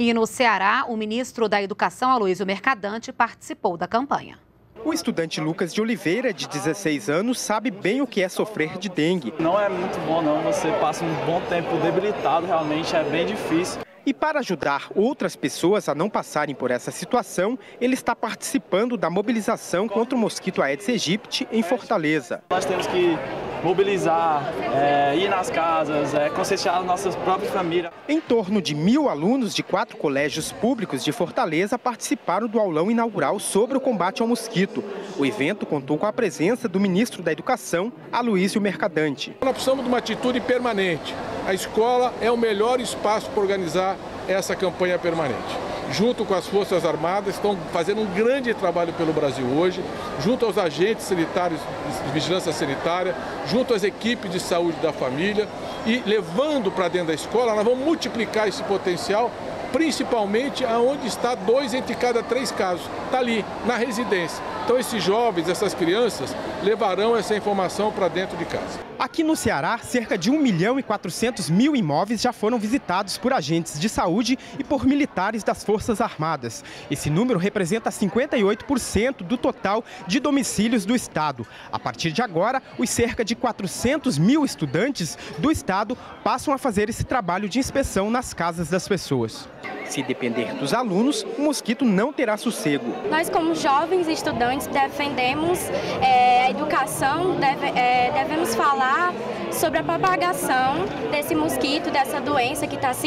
E no Ceará, o ministro da Educação, Aloysio Mercadante, participou da campanha. O estudante Lucas de Oliveira, de 16 anos, sabe bem o que é sofrer de dengue. Não é muito bom, não. Você passa um bom tempo debilitado, realmente é bem difícil. E para ajudar outras pessoas a não passarem por essa situação, ele está participando da mobilização contra o mosquito Aedes aegypti em Fortaleza. Nós temos que mobilizar, ir nas casas, conscientizar a nossa própria família. Em torno de 1.000 alunos de 4 colégios públicos de Fortaleza participaram do aulão inaugural sobre o combate ao mosquito. O evento contou com a presença do ministro da Educação, Aloysio Mercadante. Nós precisamos de uma atitude permanente. A escola é o melhor espaço para organizar essa campanha permanente. Junto com as Forças Armadas, estão fazendo um grande trabalho pelo Brasil hoje, junto aos agentes sanitários de vigilância sanitária, junto às equipes de saúde da família e levando para dentro da escola, nós vamos multiplicar esse potencial, principalmente aonde está 2 entre cada 3 casos, está ali, na residência. Então esses jovens, essas crianças, levarão essa informação para dentro de casa. Aqui no Ceará, cerca de 1.400.000 imóveis já foram visitados por agentes de saúde e por militares das Forças Armadas. Esse número representa 58% do total de domicílios do estado. A partir de agora, os cerca de 400.000 estudantes do estado passam a fazer esse trabalho de inspeção nas casas das pessoas. Se depender dos alunos, o mosquito não terá sossego. Nós, como jovens estudantes, defendemos a educação, devemos falar sobre a propagação desse mosquito, dessa doença que está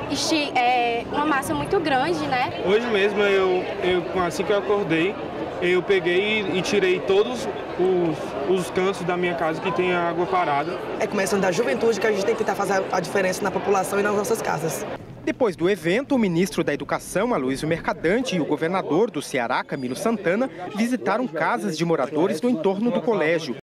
uma massa muito grande, né? Hoje mesmo, assim que eu acordei, eu peguei e tirei todos os cantos da minha casa que tem água parada. É começando da juventude que a gente tem que tentar fazer a diferença na população e nas nossas casas. Depois do evento, o ministro da Educação, Aloysio Mercadante, e o governador do Ceará, Camilo Santana, visitaram casas de moradores no entorno do colégio.